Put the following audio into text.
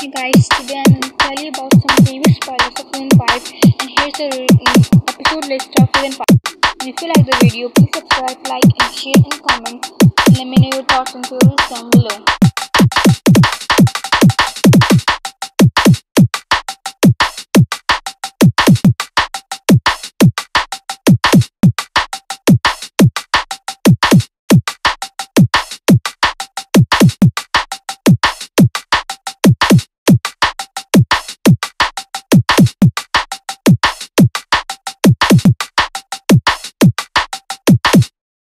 Hey guys, today I'm going to tell you about some previous spoilers of season 5, and here's the episode list of season 5. And if you like the video, please subscribe, like and share and comment, and let me know your thoughts and theories down below.